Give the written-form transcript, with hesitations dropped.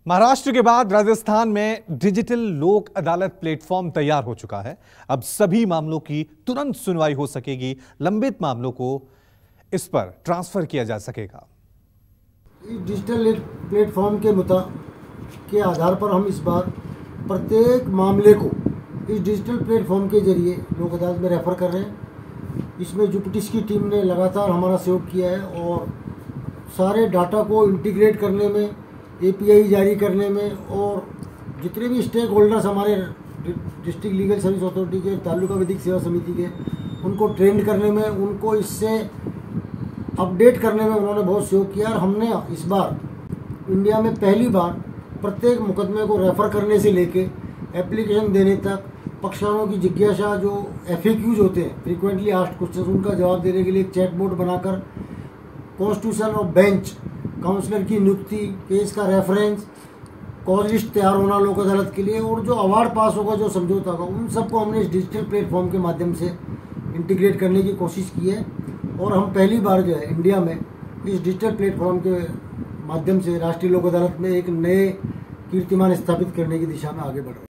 महाराष्ट्र के बाद राजस्थान में डिजिटल लोक अदालत प्लेटफॉर्म तैयार हो चुका है। अब सभी मामलों की तुरंत सुनवाई हो सकेगी। लंबित मामलों को इस पर ट्रांसफर किया जा सकेगा। इस डिजिटल प्लेटफॉर्म के आधार पर हम इस बार प्रत्येक मामले को इस डिजिटल प्लेटफॉर्म के जरिए लोक अदालत में रेफर कर रहे हैं। इसमें जुपिटिस की टीम ने लगातार हमारा सहयोग किया है और सारे डाटा को इंटीग्रेट करने में, एपीआई जारी करने में और जितने भी स्टेक होल्डर्स हमारे डिस्ट्रिक्ट लीगल सर्विस अथॉरिटी के, तालुका विधिक सेवा समिति के, उनको ट्रेंड करने में, उनको इससे अपडेट करने में उन्होंने बहुत सहयोग किया। और हमने इस बार इंडिया में पहली बार प्रत्येक मुकदमे को रेफर करने से लेके एप्लीकेशन देने तक पक्षकारों की जिज्ञासा, जो FAQs होते हैं, फ्रीक्वेंटली आस्क्ड क्वेश्चंस, उनका जवाब देने के लिए एक चैट बोर्ड बनाकर कॉन्स्टिट्यूशन और बेंच काउंसलर की नियुक्ति, केस का रेफरेंस, कॉज लिस्ट तैयार होना लोक अदालत के लिए, और जो अवार्ड पास होगा, जो समझौता होगा, उन सबको हमने इस डिजिटल प्लेटफॉर्म के माध्यम से इंटीग्रेट करने की कोशिश की है। और हम पहली बार जो है इंडिया में इस डिजिटल प्लेटफॉर्म के माध्यम से राष्ट्रीय लोक अदालत में एक नए कीर्तिमान स्थापित करने की दिशा में आगे बढ़ रहे हैं।